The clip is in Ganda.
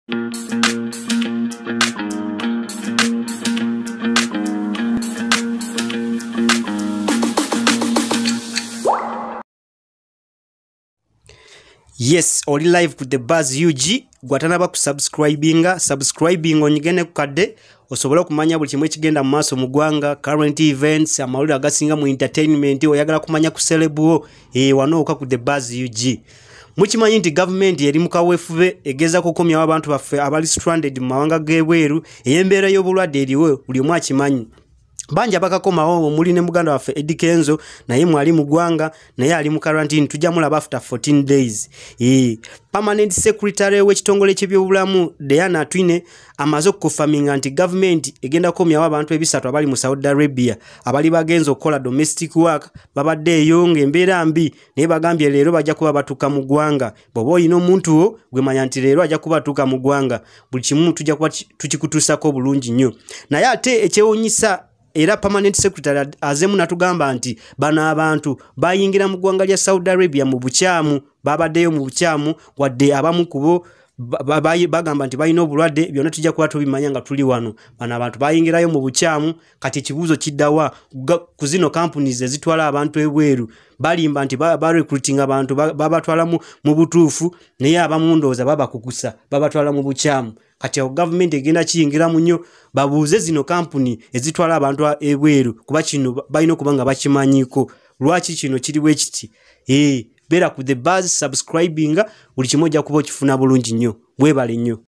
Yes, oli live ku the Buzz UG gwatanaba ku subscribing onyigene ku kadde osobola kumanya buli kimwe kigenda mu maaso mu ggwanga, current events, amawulire agasinga mu entertainment, oyagala kumanya ku celebuo wano oka ku the Buzz UG. Mukimanyi nti government eri mu kaweefube egeza kukomyawo abantu baffe abali stranded mu mawanga g'ebweru, ey'embeera y'obulwadde eriwo buli omu akimanyi. Banja bakakomawo omuli ne muganda waffe Eddie Kenzo naye mwali mu ggwanga naye ali mu quarantine tujja mulaba after 14 days. Permanent Secretary w'ekitongole ky'ebyobulamu Diana Twine amaze okufaminga nti government egenda kukomyawo abantu ebisatu abali mu Saudi Arabia abali bagenza okukola domestic work babadde eyo ng'embeera mbi naye bagambye leero bajja kuba batuuka mu ggwanga. Bw'oba olina omuntu wo gwe manya nti leero ajja kuba atuuka mu ggwanga buli kimu tujja kuba tukikutuusako bulungi nnyo. Naye ate ekyewuunyisa era Permanent Secretary azemu natugamba nti bano abantu bayingira mu ggwanga lya Saudi Arabia mu bukyamu, babaddeyo mu bukyamu wadde abamu kubo bagamba nti balina obulwadde byonna tujja kuba tubimanya nga tuli wano. Bano abantu bayingirayo mu bukyamu kati ekibuuzo kiddawa ku zino companies ezitwala abantu ebweru balimba nti recruiting abantu babatwala mu butuufu naye abamu ndowooza babakukusa babatwala mu bukyamu. Kati government egenda kiyingira munyo babuuze zino company ezitwala abantu ebweru kuba kino balina okuba nga bakimanyiko. Lwaki kino kiriwe kiti? Beera ku the Buzz subscribing buli kimu ojja kuba okifuna bulungi nnyo. Weebale nnyo.